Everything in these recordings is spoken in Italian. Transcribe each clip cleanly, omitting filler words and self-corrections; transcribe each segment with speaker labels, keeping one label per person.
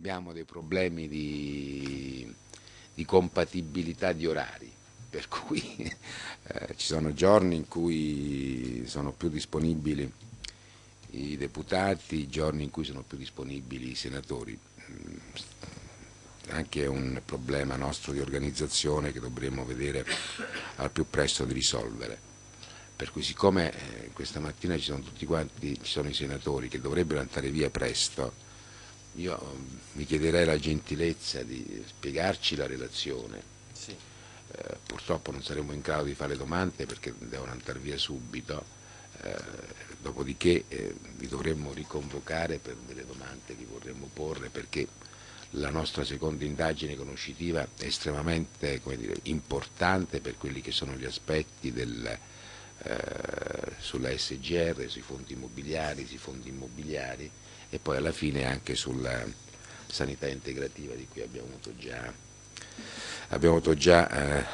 Speaker 1: abbiamo dei problemi di compatibilità di orari, per cui ci sono giorni in cui sono più disponibili i deputati, giorni in cui sono più disponibili i senatori. Anche un problema nostro di organizzazione che dovremo vedere al più presto di risolvere. Per cui, siccome questa mattina ci sono tutti quanti, ci sono i senatori che dovrebbero andare via presto, io mi chiederei la gentilezza di spiegarci la relazione.
Speaker 2: Sì.
Speaker 1: Purtroppo non saremo in grado di fare domande perché devono andare via subito, dopodiché vi dovremmo riconvocare per delle domande che vorremmo porre, perché la nostra seconda indagine conoscitiva è estremamente, come dire, importante per quelli che sono gli aspetti sulla SGR, sui fondi immobiliari e poi alla fine anche sulla sanità integrativa, di cui abbiamo avuto già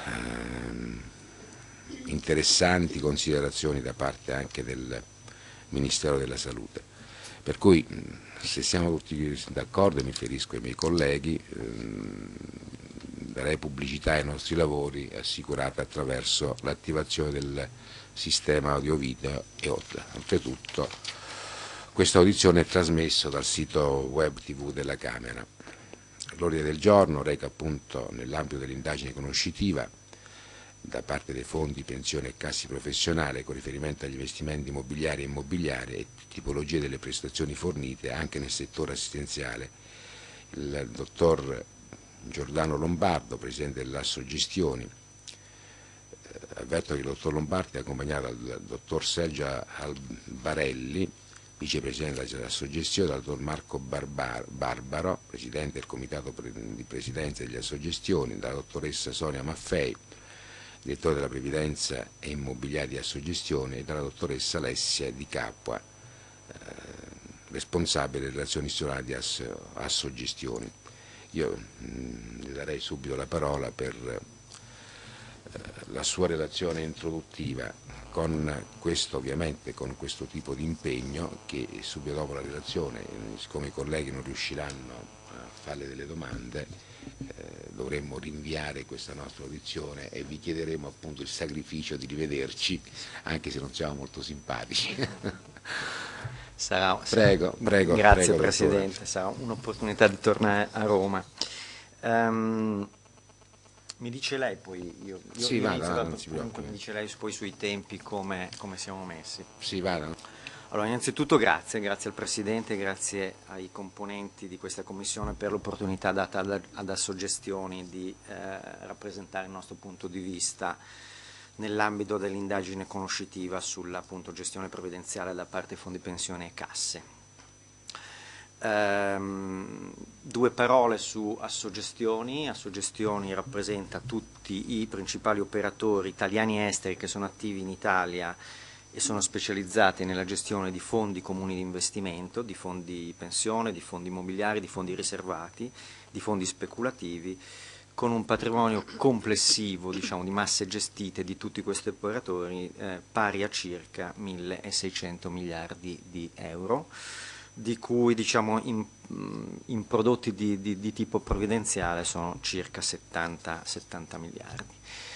Speaker 1: interessanti considerazioni da parte anche del Ministero della Salute. Per cui, se siamo tutti d'accordo, mi riferisco ai miei colleghi, darei pubblicità ai nostri lavori assicurata attraverso l'attivazione del sistema audio-video e oltretutto questa audizione è trasmessa dal sito web TV della Camera. L'ordine del giorno reca appunto, nell'ambito dell'indagine conoscitiva da parte dei fondi pensione e cassi professionali con riferimento agli investimenti immobiliari e immobiliari e tipologie delle prestazioni fornite anche nel settore assistenziale, il dottor Giordano Lombardo, presidente dell'Assogestioni. Avverto che il dottor Lombardi è accompagnato dal dottor Sergio Albarelli, vicepresidente dell'Assogestione, dal dottor Marco Barbaro, presidente del comitato di presidenza delle Assogestioni, dalla dottoressa Sonia Maffei, direttore della previdenza e immobiliare di Assogestione, e dalla dottoressa Alessia Di Capua, responsabile delle relazioni istituzionali di Assogestioni. Io le darei subito la parola per la sua relazione introduttiva, con questo ovviamente, con questo tipo di impegno che subito dopo la relazione, siccome i colleghi non riusciranno a farle delle domande, dovremmo rinviare questa nostra audizione e vi chiederemo appunto il sacrificio di rivederci, anche se non siamo molto simpatici. Prego.
Speaker 2: Grazie,
Speaker 1: prego,
Speaker 2: Presidente,
Speaker 1: dottore.
Speaker 2: sarà un'opportunità di tornare a Roma. Mi dice lei poi, io
Speaker 1: Sì, vada, non si preoccupi.
Speaker 2: mi dice lei poi sui tempi come siamo messi.
Speaker 1: Sì, vada.
Speaker 2: Allora, innanzitutto grazie al Presidente, grazie ai componenti di questa Commissione per l'opportunità data ad Assogestioni di rappresentare il nostro punto di vista nell'ambito dell'indagine conoscitiva sulla appunto, gestione previdenziale da parte fondi pensione e casse. Due parole su Assogestioni. Assogestioni rappresenta tutti i principali operatori italiani e esteri che sono attivi in Italia e sono specializzati nella gestione di fondi comuni di investimento, di fondi pensione, di fondi immobiliari, di fondi riservati, di fondi speculativi, con un patrimonio complessivo, diciamo, di masse gestite di tutti questi operatori pari a circa 1.600 miliardi di euro, di cui diciamo, in prodotti di tipo provvidenziale sono circa 70 miliardi.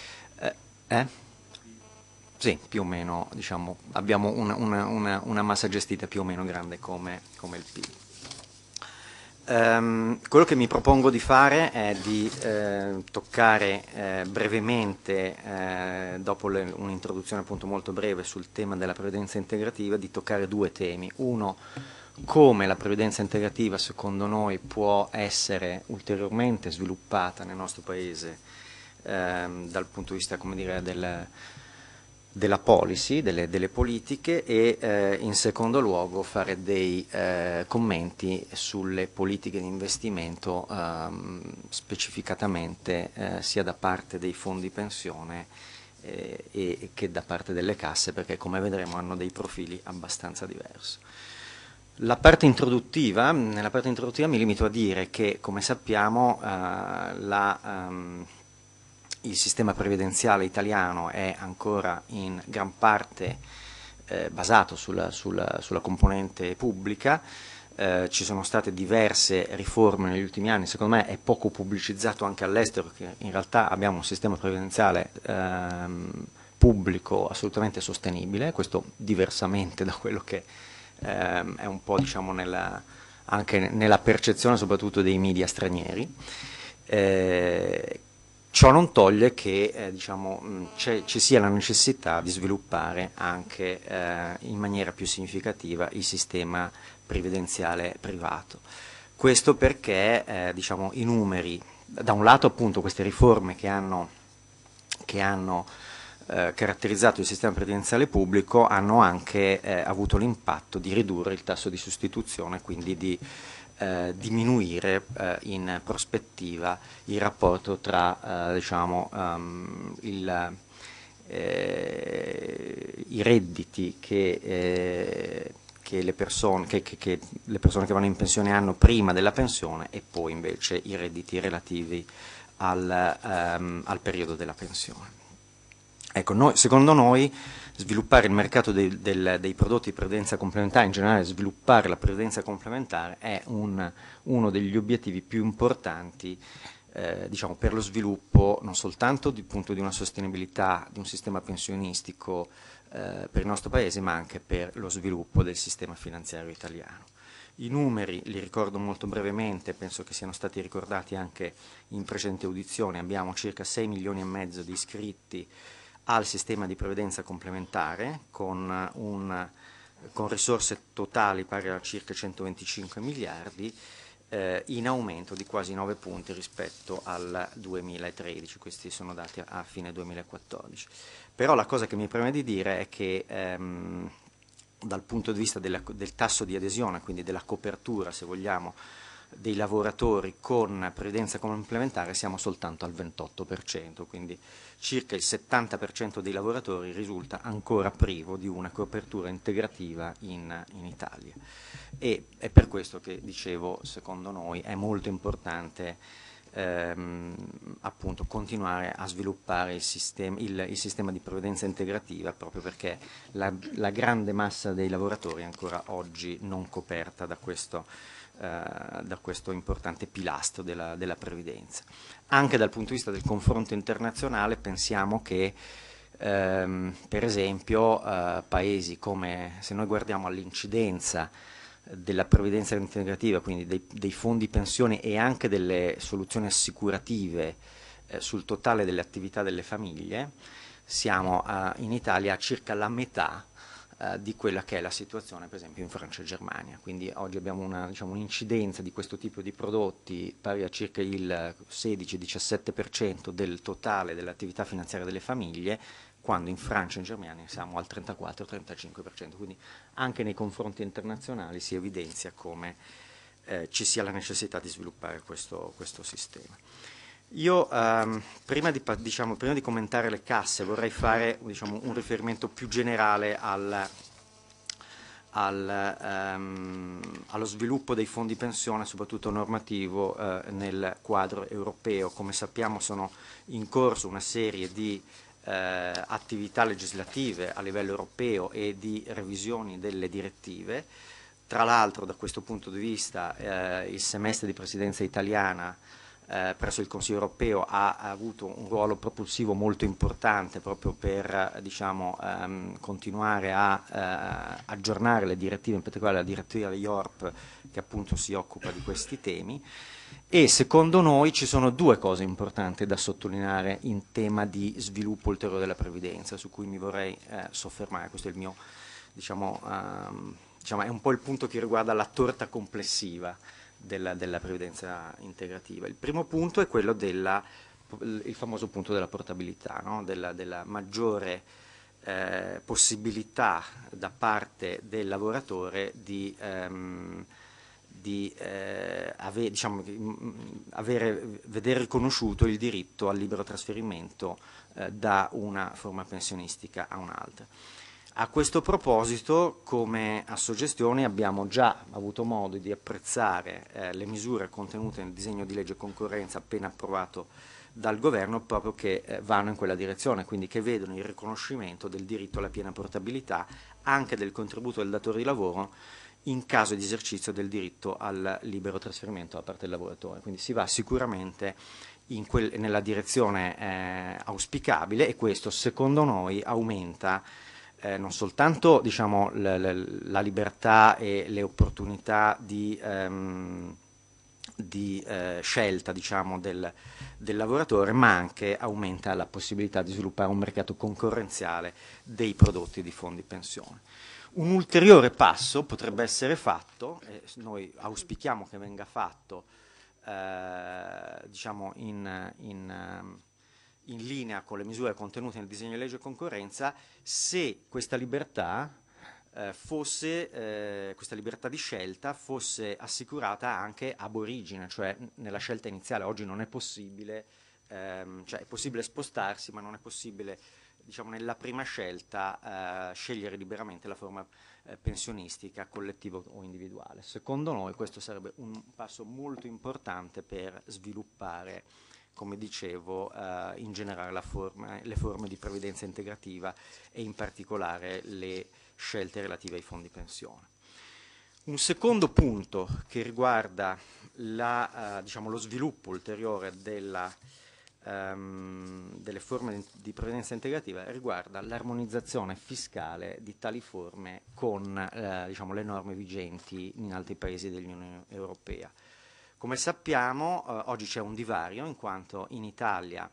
Speaker 2: Sì, più o meno, diciamo, abbiamo una massa gestita più o meno grande come il PIL. Quello che mi propongo di fare è di toccare brevemente, dopo un'introduzione appunto molto breve sul tema della previdenza integrativa, di toccare due temi. Uno, come la previdenza integrativa secondo noi può essere ulteriormente sviluppata nel nostro Paese dal punto di vista, come dire, della policy, delle politiche, e in secondo luogo fare dei commenti sulle politiche di investimento specificatamente sia da parte dei fondi pensione e che da parte delle casse, perché come vedremo hanno dei profili abbastanza diversi. Nella parte introduttiva mi limito a dire che, come sappiamo, il sistema previdenziale italiano è ancora in gran parte basato sulla componente pubblica, ci sono state diverse riforme negli ultimi anni, secondo me è poco pubblicizzato anche all'estero, che in realtà abbiamo un sistema previdenziale pubblico assolutamente sostenibile, questo diversamente da quello che è un po', diciamo, anche nella percezione soprattutto dei media stranieri. Ciò non toglie che diciamo, ci sia la necessità di sviluppare anche in maniera più significativa il sistema previdenziale privato. Questo perché diciamo, i numeri, da un lato appunto queste riforme che hanno caratterizzato il sistema previdenziale pubblico hanno anche avuto l'impatto di ridurre il tasso di sostituzione, quindi di diminuire in prospettiva il rapporto tra diciamo, i redditi che le persone che vanno in pensione hanno prima della pensione e poi invece i redditi relativi al periodo della pensione. Ecco, secondo noi sviluppare il mercato dei prodotti di previdenza complementare, in generale sviluppare la previdenza complementare è uno degli obiettivi più importanti diciamo, per lo sviluppo non soltanto di una sostenibilità di un sistema pensionistico per il nostro Paese, ma anche per lo sviluppo del sistema finanziario italiano. I numeri li ricordo molto brevemente, penso che siano stati ricordati anche in precedenti audizioni, abbiamo circa 6 milioni e mezzo di iscritti al sistema di previdenza complementare con risorse totali pari a circa 125 miliardi, in aumento di quasi 9 punti rispetto al 2013, questi sono dati a fine 2014. Però la cosa che mi preme di dire è che dal punto di vista del tasso di adesione, quindi della copertura, se vogliamo, dei lavoratori con previdenza complementare siamo soltanto al 28%, quindi circa il 70% dei lavoratori risulta ancora privo di una copertura integrativa in Italia. E è per questo che, dicevo, secondo noi è molto importante appunto continuare a sviluppare il sistema di previdenza integrativa, proprio perché la grande massa dei lavoratori è ancora oggi non coperta da questo importante pilastro della previdenza. Anche dal punto di vista del confronto internazionale pensiamo che per esempio paesi come, se noi guardiamo all'incidenza della previdenza integrativa, quindi dei fondi pensione e anche delle soluzioni assicurative sul totale delle attività delle famiglie, siamo in Italia a circa la metà di quella che è la situazione per esempio in Francia e Germania, quindi oggi abbiamo un'incidenza di questo tipo di prodotti pari a circa il 16-17% del totale dell'attività finanziaria delle famiglie, quando in Francia e in Germania siamo al 34-35%, quindi anche nei confronti internazionali si evidenzia come ci sia la necessità di sviluppare questo sistema. Io prima di commentare le casse vorrei fare un riferimento più generale allo sviluppo dei fondi pensione, soprattutto normativo, nel quadro europeo. Come sappiamo sono in corso una serie di attività legislative a livello europeo e di revisioni delle direttive. Tra l'altro, da questo punto di vista, il semestre di presidenza italiana presso il Consiglio europeo ha avuto un ruolo propulsivo molto importante proprio per continuare a aggiornare le direttive, in particolare la direttiva IORP che appunto si occupa di questi temi. E secondo noi ci sono due cose importanti da sottolineare in tema di sviluppo ulteriore della previdenza, su cui mi vorrei soffermare. Questo è il mio, è un po' il punto che riguarda la torta complessiva della previdenza integrativa. Il primo punto è quello il famoso punto della portabilità, no? della maggiore possibilità da parte del lavoratore di vedere riconosciuto il diritto al libero trasferimento da una forma pensionistica a un'altra. A questo proposito, come Assogestioni, abbiamo già avuto modo di apprezzare le misure contenute nel disegno di legge concorrenza appena approvato dal Governo, proprio che vanno in quella direzione, quindi che vedono il riconoscimento del diritto alla piena portabilità anche del contributo del datore di lavoro in caso di esercizio del diritto al libero trasferimento da parte del lavoratore. Quindi si va sicuramente nella direzione auspicabile, e questo secondo noi aumenta non soltanto, diciamo, la libertà e le opportunità di scelta, diciamo, del lavoratore, ma anche aumenta la possibilità di sviluppare un mercato concorrenziale dei prodotti di fondi pensione. Un ulteriore passo potrebbe essere fatto, e noi auspichiamo che venga fatto, diciamo in linea con le misure contenute nel disegno di legge concorrenza, se questa libertà questa libertà di scelta fosse assicurata anche ab origine, cioè nella scelta iniziale. Oggi non è possibile, cioè è possibile spostarsi, ma non è possibile, diciamo, nella prima scelta scegliere liberamente la forma pensionistica, collettiva o individuale. Secondo noi questo sarebbe un passo molto importante per sviluppare, come dicevo, in generale le forme di previdenza integrativa e in particolare le scelte relative ai fondi pensione. Un secondo punto che riguarda diciamo, lo sviluppo ulteriore delle forme di previdenza integrativa riguarda l'armonizzazione fiscale di tali forme con diciamo, le norme vigenti in altri paesi dell'Unione Europea. Come sappiamo, oggi c'è un divario, in quanto in Italia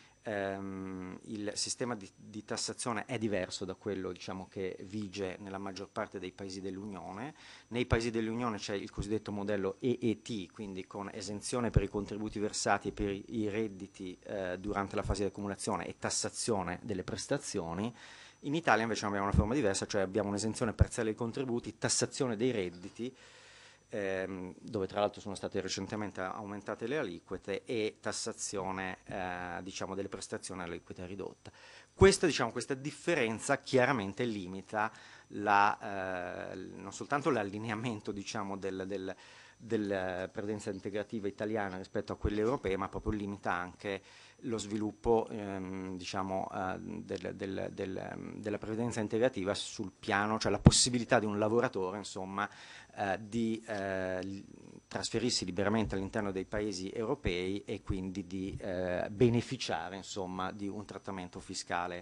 Speaker 2: il sistema di tassazione è diverso da quello, diciamo, che vige nella maggior parte dei paesi dell'Unione. Nei paesi dell'Unione c'è il cosiddetto modello EET, quindi con esenzione per i contributi versati e per i redditi durante la fase di accumulazione e tassazione delle prestazioni. In Italia invece abbiamo una forma diversa, cioè abbiamo un'esenzione parziale dei contributi, tassazione dei redditi, dove tra l'altro sono state recentemente aumentate le aliquote, e tassazione diciamo, delle prestazioni all'aliquota ridotta. Questa differenza chiaramente limita non soltanto l'allineamento, diciamo, della previdenza integrativa italiana rispetto a quelle europee, ma proprio limita anche lo sviluppo diciamo, della previdenza integrativa sul piano, cioè la possibilità di un lavoratore, insomma, di trasferirsi liberamente all'interno dei paesi europei e quindi di beneficiare, insomma, di un trattamento fiscale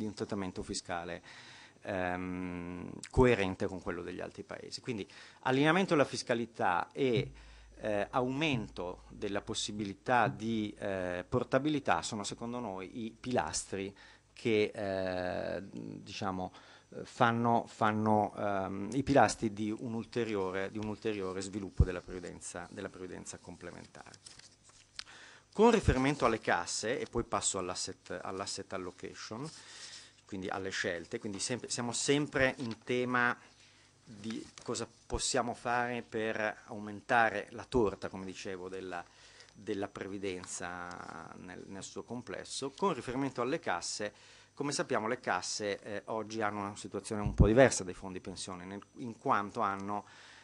Speaker 2: coerente con quello degli altri paesi. Quindi allineamento della fiscalità e aumento della possibilità di portabilità sono secondo noi i pilastri che diciamo, fanno i pilastri di un ulteriore sviluppo della previdenza complementare. Con riferimento alle casse, e poi passo all'asset allocation, quindi alle scelte, quindi siamo sempre in tema di cosa possiamo fare per aumentare la torta, come dicevo, della previdenza nel suo complesso. Con riferimento alle casse, come sappiamo, le casse oggi hanno una situazione un po' diversa dai fondi pensione, in quanto hanno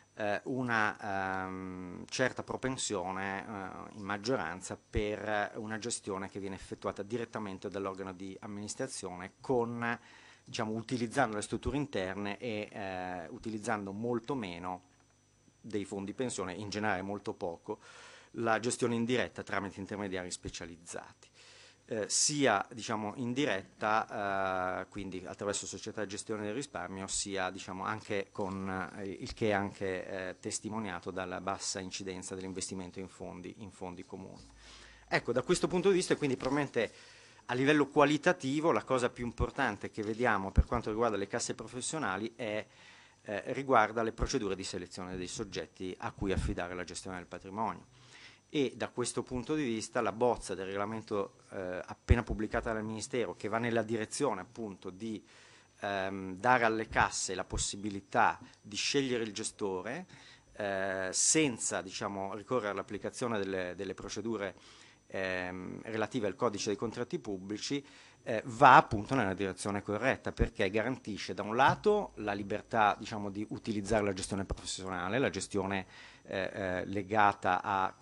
Speaker 2: una certa propensione in maggioranza per una gestione che viene effettuata direttamente dall'organo di amministrazione, con, diciamo, utilizzando le strutture interne e utilizzando molto meno dei fondi pensione, in generale molto poco, la gestione indiretta tramite intermediari specializzati. Sia, diciamo, indiretta, quindi attraverso società di gestione del risparmio, sia, diciamo, anche con il che è anche testimoniato dalla bassa incidenza dell'investimento in fondi comuni. Ecco, da questo punto di vista, quindi probabilmente a livello qualitativo la cosa più importante che vediamo per quanto riguarda le casse professionali riguarda le procedure di selezione dei soggetti a cui affidare la gestione del patrimonio. E da questo punto di vista la bozza del regolamento appena pubblicata dal Ministero, che va nella direzione appunto di dare alle casse la possibilità di scegliere il gestore senza, diciamo, ricorrere all'applicazione delle procedure relative al codice dei contratti pubblici, va appunto nella direzione corretta, perché garantisce da un lato la libertà, diciamo, di utilizzare la gestione professionale, la gestione legata a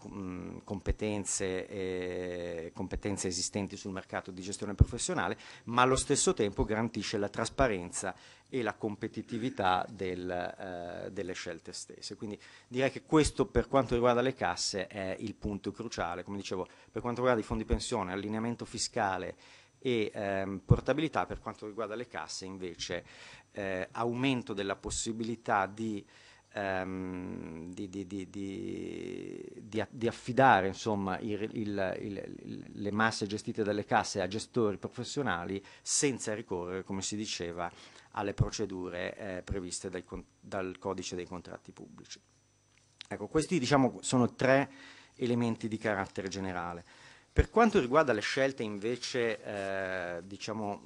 Speaker 2: competenze esistenti sul mercato di gestione professionale, ma allo stesso tempo garantisce la trasparenza e la competitività delle scelte stesse. Quindi direi che questo, per quanto riguarda le casse, è il punto cruciale. Come dicevo, per quanto riguarda i fondi pensione, allineamento fiscale e portabilità. Per quanto riguarda le casse invece aumento della possibilità di affidare, insomma, le masse gestite dalle casse a gestori professionali senza ricorrere, come si diceva, alle procedure previste dal codice dei contratti pubblici. Ecco, questi, diciamo, sono 3 elementi di carattere generale. Per quanto riguarda le scelte invece diciamo,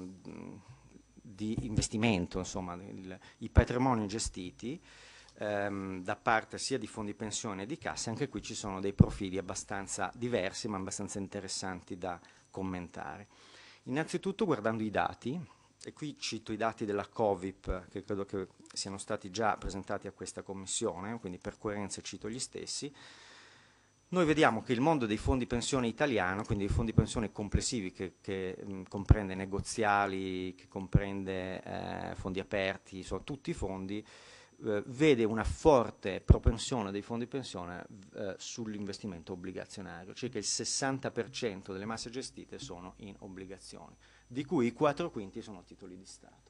Speaker 2: di investimento, insomma, i patrimoni gestiti da parte sia di fondi pensione che di casse, anche qui ci sono dei profili abbastanza diversi ma abbastanza interessanti da commentare. Innanzitutto guardando i dati, e qui cito i dati della Covip che credo che siano stati già presentati a questa commissione, quindi per coerenza cito gli stessi. Noi vediamo che il mondo dei fondi pensione italiano, quindi dei fondi pensione complessivi che comprende negoziali, che comprende fondi aperti, sono tutti i fondi, vede una forte propensione dei fondi pensione sull'investimento obbligazionario. Circa il 60% delle masse gestite sono in obbligazioni, di cui i 4/5 sono titoli di Stato.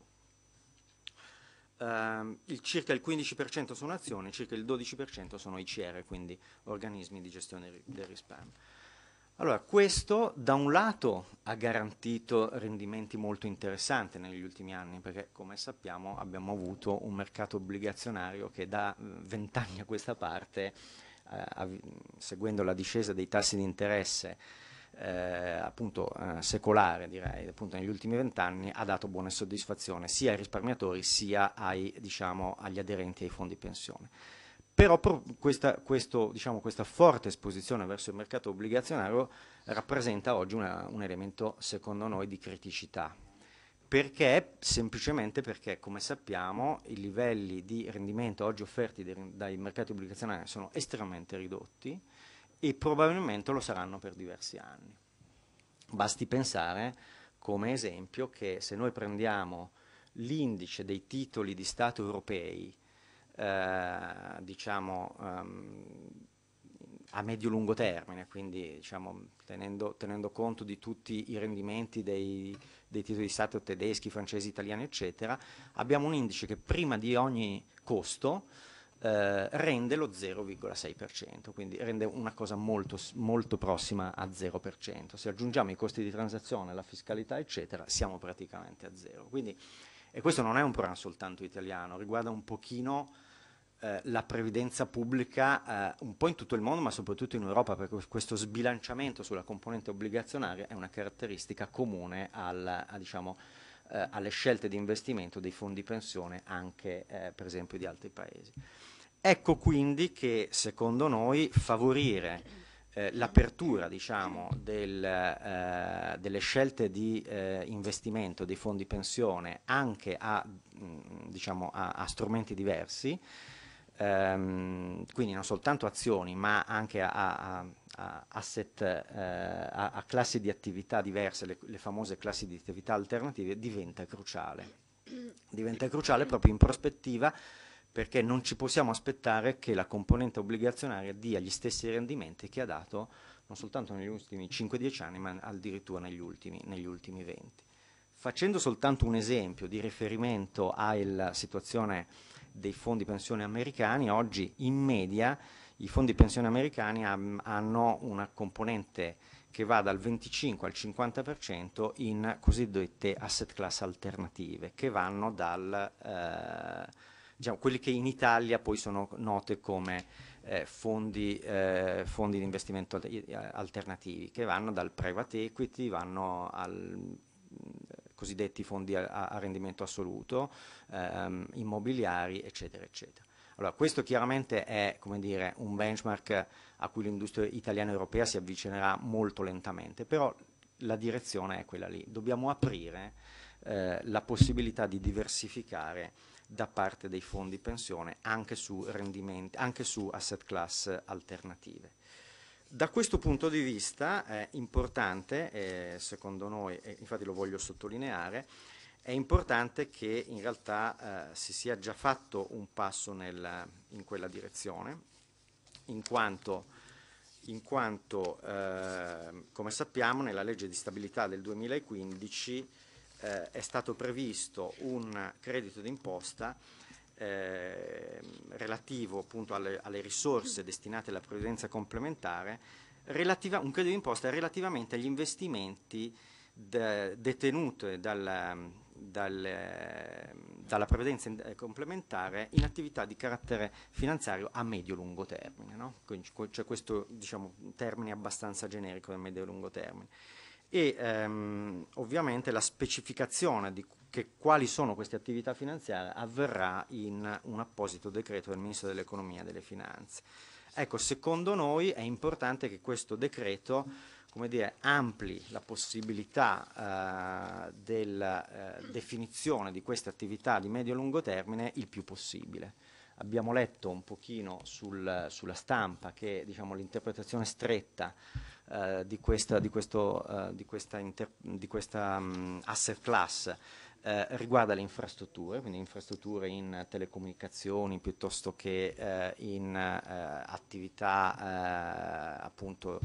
Speaker 2: Circa il 15% sono azioni, circa il 12% sono ICR, quindi organismi di gestione del risparmio. Allora, questo da un lato ha garantito rendimenti molto interessanti negli ultimi anni, perché come sappiamo abbiamo avuto un mercato obbligazionario che da 20 anni a questa parte, seguendo la discesa dei tassi di interesse, appunto secolare, direi, appunto negli ultimi 20 anni, ha dato buona soddisfazione sia ai risparmiatori sia diciamo, agli aderenti ai fondi pensione. Però questa forte esposizione verso il mercato obbligazionario rappresenta oggi un elemento, secondo noi, di criticità. Perché? Semplicemente perché, come sappiamo, i livelli di rendimento oggi offerti dai mercati obbligazionari sono estremamente ridotti e probabilmente lo saranno per diversi anni. Basti pensare, come esempio, che se noi prendiamo l'indice dei titoli di Stato europei, diciamo a medio-lungo termine, quindi diciamo, tenendo conto di tutti i rendimenti dei titoli di Stato tedeschi, francesi, italiani, eccetera, abbiamo un indice che prima di ogni costo rende lo 0,6%, quindi rende una cosa molto, molto prossima a 0%. Se aggiungiamo i costi di transazione, la fiscalità, eccetera, siamo praticamente a zero. Quindi, e questo non è un problema soltanto italiano, riguarda un pochino la previdenza pubblica un po' in tutto il mondo, ma soprattutto in Europa, perché questo sbilanciamento sulla componente obbligazionaria è una caratteristica comune diciamo, alle scelte di investimento dei fondi pensione anche per esempio di altri paesi. Ecco quindi che secondo noi favorire l'apertura, diciamo, delle scelte di investimento dei fondi pensione anche diciamo, a strumenti diversi, quindi non soltanto azioni ma anche a asset, a classi di attività diverse, le famose classi di attività alternative, diventa cruciale. Diventa cruciale proprio in prospettiva, perché non ci possiamo aspettare che la componente obbligazionaria dia gli stessi rendimenti che ha dato non soltanto negli ultimi 5-10 anni, ma addirittura negli ultimi 20. Facendo soltanto un esempio di riferimento alla situazione dei fondi pensione americani, oggi in media i fondi pensione americani hanno una componente che va dal 25 al 50% in cosiddette asset class alternative, che vanno diciamo, quelli che in Italia poi sono note come fondi di investimento alternativi, che vanno dal private equity, vanno al cosiddetti fondi a rendimento assoluto, immobiliari, eccetera, eccetera. Allora, questo chiaramente è, come dire, un benchmark a cui l'industria italiana e europea si avvicinerà molto lentamente, però la direzione è quella lì. Dobbiamo aprire la possibilità di diversificare da parte dei fondi pensione anche su rendimenti, anche su asset class alternative. Da questo punto di vista è importante, secondo noi, e infatti lo voglio sottolineare, è importante che in realtà si sia già fatto un passo in quella direzione, in quanto come sappiamo nella legge di stabilità del 2015 è stato previsto un credito d'imposta relativo appunto alle risorse destinate alla previdenza complementare, un credito d'imposta relativamente agli investimenti detenute dalla previdenza complementare in attività di carattere finanziario a medio-lungo termine, no? Quindi c'è questo, diciamo, termine abbastanza generico del medio-lungo termine. E ovviamente la specificazione di quali sono queste attività finanziarie avverrà in un apposito decreto del Ministro dell'Economia e delle Finanze. Ecco, secondo noi è importante che questo decreto, come dire, ampli la possibilità della definizione di queste attività di medio-lungo termine il più possibile. Abbiamo letto un pochino sulla stampa che, diciamo, l'interpretazione stretta di questa asset class riguarda le infrastrutture, quindi infrastrutture in telecomunicazioni piuttosto che in attività appunto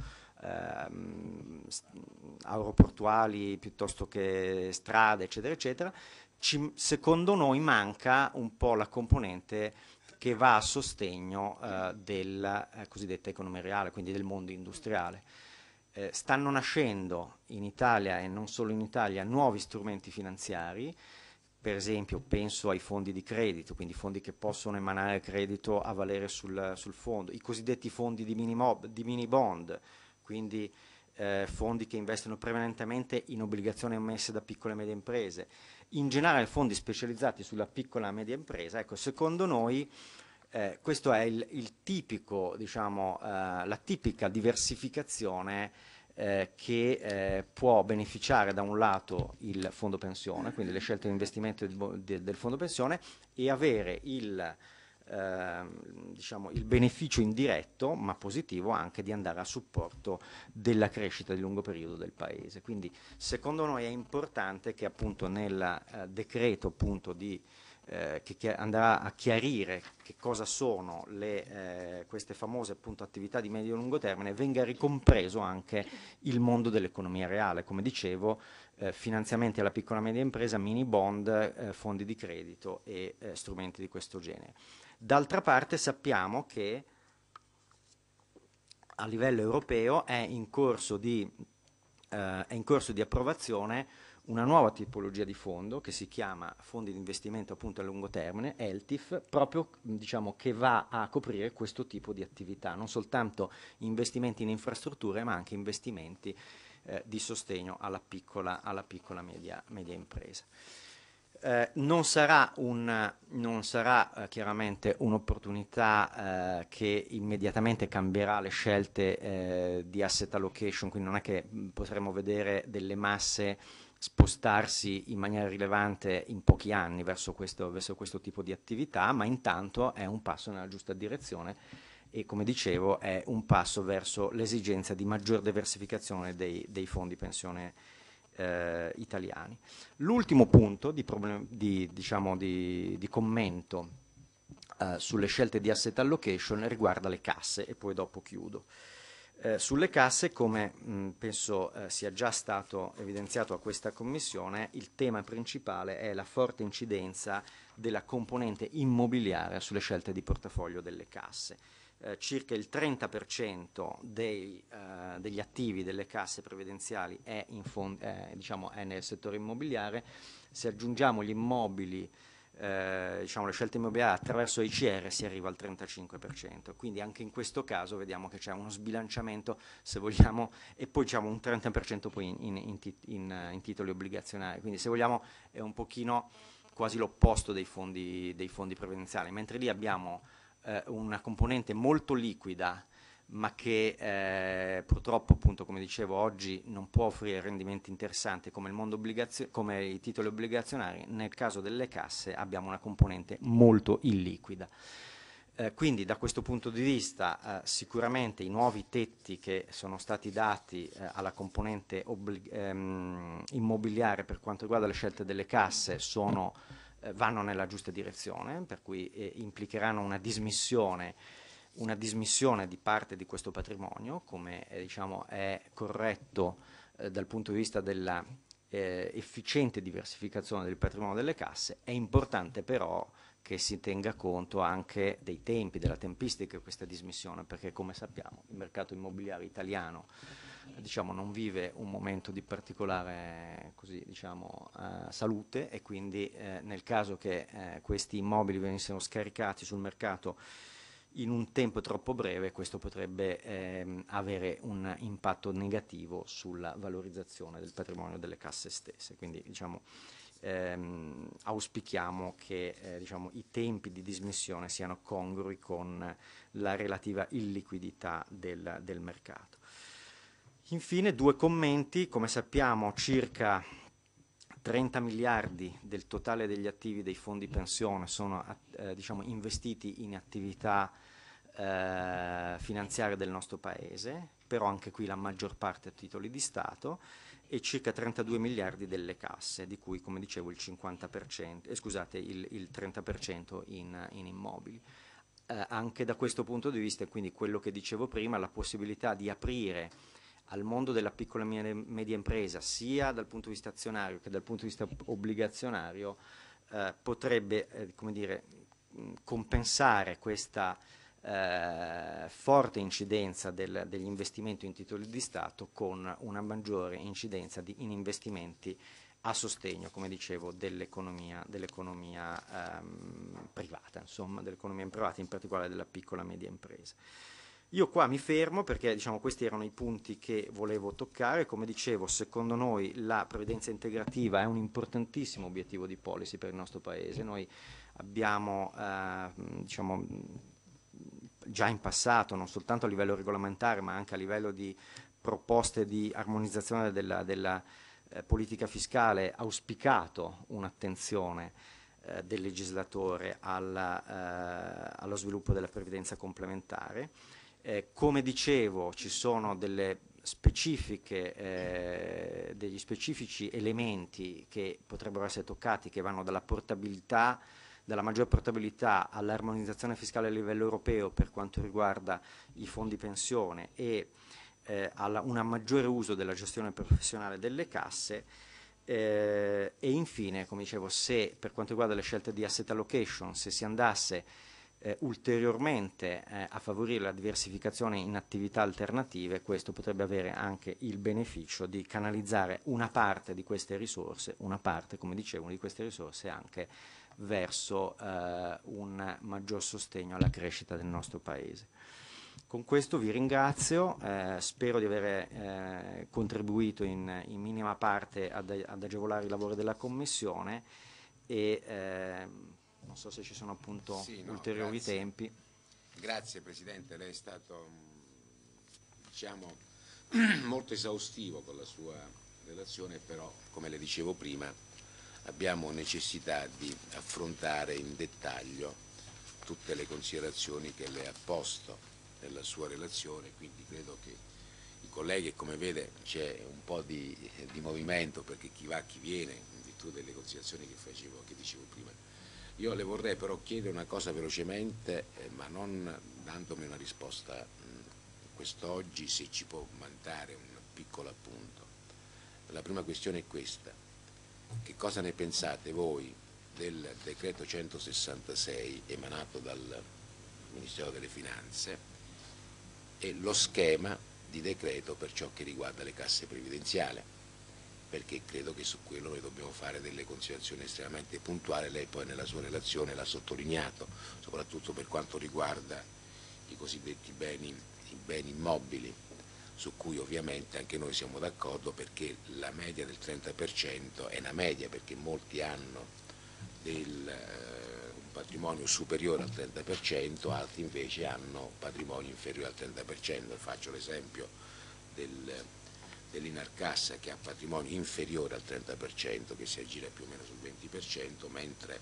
Speaker 2: aeroportuali piuttosto che strade, eccetera, eccetera. Secondo noi manca un po' la componente che va a sostegno della cosiddetta economia reale, quindi del mondo industriale. Stanno nascendo in Italia e non solo in Italia nuovi strumenti finanziari, per esempio penso ai fondi di credito, quindi fondi che possono emanare credito a valere sul fondo, i cosiddetti fondi di mini bond, quindi fondi che investono prevalentemente in obbligazioni emesse da piccole e medie imprese, in generale fondi specializzati sulla piccola e media impresa. Ecco, secondo noi questo è il tipico, diciamo, la tipica diversificazione che può beneficiare da un lato il fondo pensione, quindi le scelte di investimento del fondo pensione, e avere diciamo, il beneficio indiretto, ma positivo, anche di andare a supporto della crescita di lungo periodo del Paese. Quindi secondo noi è importante che appunto nel decreto appunto che andrà a chiarire che cosa sono queste famose appunto attività di medio e lungo termine, venga ricompreso anche il mondo dell'economia reale, come dicevo, finanziamenti alla piccola e media impresa, mini bond, fondi di credito e strumenti di questo genere. D'altra parte sappiamo che a livello europeo è in corso di approvazione una nuova tipologia di fondo che si chiama fondi di investimento appunto a lungo termine, ELTIF, proprio, diciamo, che va a coprire questo tipo di attività, non soltanto investimenti in infrastrutture ma anche investimenti di sostegno alla piccola media impresa. Non sarà chiaramente un'opportunità che immediatamente cambierà le scelte di asset allocation, quindi non è che potremo vedere delle masse spostarsi in maniera rilevante in pochi anni verso questo tipo di attività, ma intanto è un passo nella giusta direzione e, come dicevo, è un passo verso l'esigenza di maggior diversificazione dei fondi pensione italiani. L'ultimo punto di commento sulle scelte di asset allocation riguarda le casse, e poi dopo chiudo. Sulle casse, come penso sia già stato evidenziato a questa Commissione, il tema principale è la forte incidenza della componente immobiliare sulle scelte di portafoglio delle casse. Circa il 30% degli attivi delle casse previdenziali è nel settore immobiliare. Se aggiungiamo gli immobili, le scelte immobiliari attraverso ICR, si arriva al 35%, quindi anche in questo caso vediamo che c'è uno sbilanciamento, se vogliamo, e poi c'è un 30% poi in titoli obbligazionari, quindi se vogliamo è un pochino quasi l'opposto dei fondi previdenziali, mentre lì abbiamo una componente molto liquida ma che purtroppo, appunto, come dicevo, oggi non può offrire rendimenti interessanti come come i titoli obbligazionari. Nel caso delle casse abbiamo una componente molto illiquida. Quindi da questo punto di vista sicuramente i nuovi tetti che sono stati dati alla componente immobiliare per quanto riguarda le scelte delle casse vanno nella giusta direzione, per cui implicheranno una dismissione di parte di questo patrimonio, come diciamo, è corretto dal punto di vista della efficiente diversificazione del patrimonio delle casse. È importante però che si tenga conto anche dei tempi, della tempistica di questa dismissione, perché come sappiamo il mercato immobiliare italiano diciamo, non vive un momento di particolare così, diciamo, salute, e quindi nel caso che questi immobili venissero scaricati sul mercato in un tempo troppo breve, questo potrebbe avere un impatto negativo sulla valorizzazione del patrimonio delle casse stesse. Quindi diciamo, auspichiamo che diciamo, i tempi di dismissione siano congrui con la relativa illiquidità del mercato. Infine due commenti: come sappiamo circa 30 miliardi del totale degli attivi dei fondi pensione sono diciamo, investiti in attività finanziarie del nostro Paese, però anche qui la maggior parte a titoli di Stato, e circa 32 miliardi delle casse, di cui, come dicevo, il 50%, scusate, il 30% in immobili. Anche da questo punto di vista, quindi quello che dicevo prima, la possibilità di aprire al mondo della piccola e media impresa, sia dal punto di vista azionario che dal punto di vista obbligazionario, potrebbe come dire, compensare questa forte incidenza degli investimenti in titoli di Stato con una maggiore incidenza in investimenti a sostegno, come dicevo, dell'economia privata, insomma, dell'economia privata, in particolare della piccola e media impresa. Io qua mi fermo perché diciamo, questi erano i punti che volevo toccare. Come dicevo, secondo noi la previdenza integrativa è un importantissimo obiettivo di policy per il nostro Paese. Noi abbiamo diciamo, già in passato, non soltanto a livello regolamentare ma anche a livello di proposte di armonizzazione della politica fiscale, auspicato un'attenzione del legislatore allo sviluppo della previdenza complementare. Come dicevo, ci sono degli specifici elementi che potrebbero essere toccati, che vanno dalla maggior portabilità all'armonizzazione fiscale a livello europeo per quanto riguarda i fondi pensione e un maggiore uso della gestione professionale delle casse. E infine, come dicevo, se per quanto riguarda le scelte di asset allocation, se si andasse ulteriormente a favorire la diversificazione in attività alternative, questo potrebbe avere anche il beneficio di canalizzare una parte di queste risorse, come dicevo, di queste risorse anche verso un maggior sogno alla crescita del nostro Paese. Con questo vi ringrazio, spero di aver contribuito in minima parte ad agevolare i lavori della Commissione e non so se ci sono appunto ulteriori tempi.
Speaker 1: Grazie Presidente, lei è stato diciamo, molto esaustivo con la sua relazione, però come le dicevo prima abbiamo necessità di affrontare in dettaglio tutte le considerazioni che lei ha posto nella sua relazione, quindi credo che i colleghi, come vede c'è un po' di movimento perché chi va chi viene in virtù delle considerazioni che dicevo prima. Io le vorrei però chiedere una cosa velocemente, ma non dandomi una risposta quest'oggi, se ci può mandare un piccolo appunto. La prima questione è questa: che cosa ne pensate voi del decreto 166 emanato dal Ministero delle Finanze e lo schema di decreto per ciò che riguarda le casse previdenziali? Perché credo che su quello noi dobbiamo fare delle considerazioni estremamente puntuali. Lei poi nella sua relazione l'ha sottolineato, soprattutto per quanto riguarda i cosiddetti beni immobili, su cui ovviamente anche noi siamo d'accordo, perché la media del 30% è una media, perché molti hanno un patrimonio superiore al 30%, altri invece hanno patrimonio inferiore al 30%. Faccio l'esempio dell'Inarcassa, che ha patrimonio inferiore al 30%, che si aggira più o meno sul 20%, mentre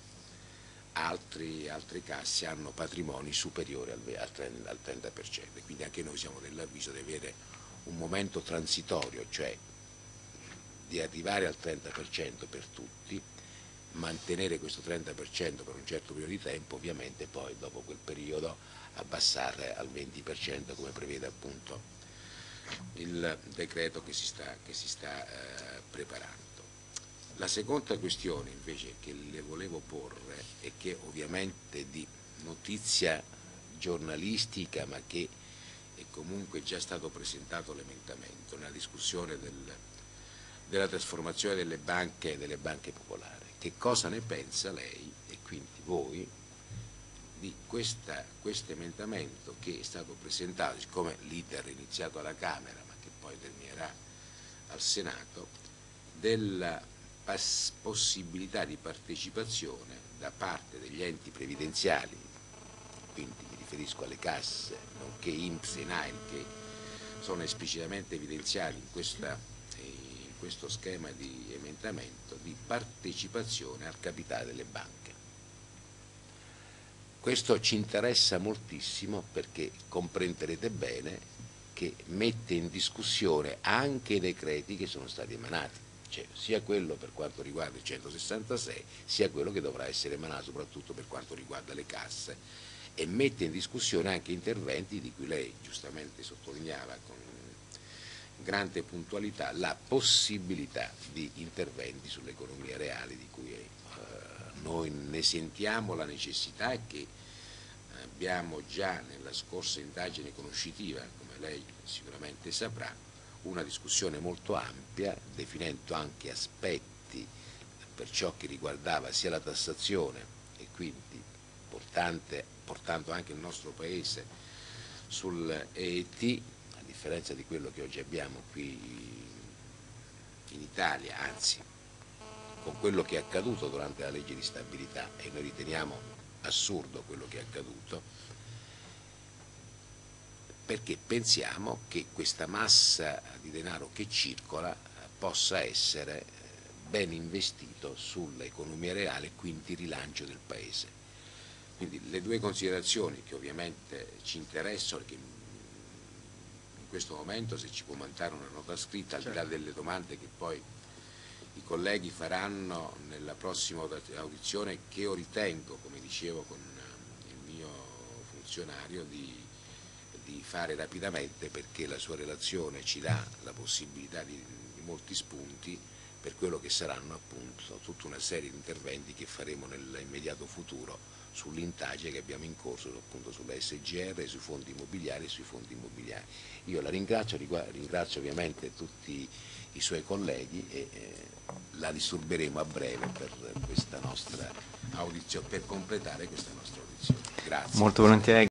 Speaker 1: altre casse hanno patrimoni superiori al 30%. Quindi anche noi siamo dell'avviso di avere un momento transitorio, cioè di arrivare al 30% per tutti, mantenere questo 30% per un certo periodo di tempo, ovviamente poi dopo quel periodo abbassare al 20%, come prevede appunto il decreto che si sta preparando. La seconda questione invece che le volevo porre e che ovviamente di notizia giornalistica, ma che è comunque già stato presentato l'emendamento nella discussione della trasformazione delle banche popolari. Che cosa ne pensa lei e quindi voi di questo emendamento che è stato presentato, siccome l'iter è iniziato alla Camera ma che poi terminerà al Senato, della possibilità di partecipazione da parte degli enti previdenziali, quindi mi riferisco alle casse, nonché INPS e INAIL, che sono esplicitamente evidenziati in questo schema di emendamento, di partecipazione al capitale delle banche. Questo ci interessa moltissimo perché comprenderete bene che mette in discussione anche i decreti che sono stati emanati, cioè sia quello per quanto riguarda il 166, sia quello che dovrà essere emanato soprattutto per quanto riguarda le casse, e mette in discussione anche interventi di cui lei giustamente sottolineava con grande puntualità la possibilità di interventi sull'economia reale, di cui noi ne sentiamo la necessità e che abbiamo già nella scorsa indagine conoscitiva, come lei sicuramente saprà, una discussione molto ampia, definendo anche aspetti per ciò che riguardava sia la tassazione e quindi portando anche il nostro Paese sul EET, a differenza di quello che oggi abbiamo qui in Italia, anzi con quello che è accaduto durante la legge di stabilità, e noi riteniamo assurdo quello che è accaduto, perché pensiamo che questa massa di denaro che circola possa essere ben investito sull'economia reale e quindi rilancio del Paese. Quindi le due considerazioni che ovviamente ci interessano, che in questo momento, se ci può mandare una nota scritta, al di là delle domande che poi i colleghi faranno nella prossima audizione, che io ritengo, come dicevo con il mio funzionario, di fare rapidamente, perché la sua relazione ci dà la possibilità di molti spunti per quello che saranno appunto tutta una serie di interventi che faremo nell'immediato futuro sull'indagine che abbiamo in corso appunto sulla SGR, sui fondi immobiliari e sui fondi immobiliari. Io la ringrazio ovviamente tutti i suoi colleghi e la disturberemo a breve per questa nostra audizione, per completare questa nostra audizione. Grazie.
Speaker 2: Molto volentieri.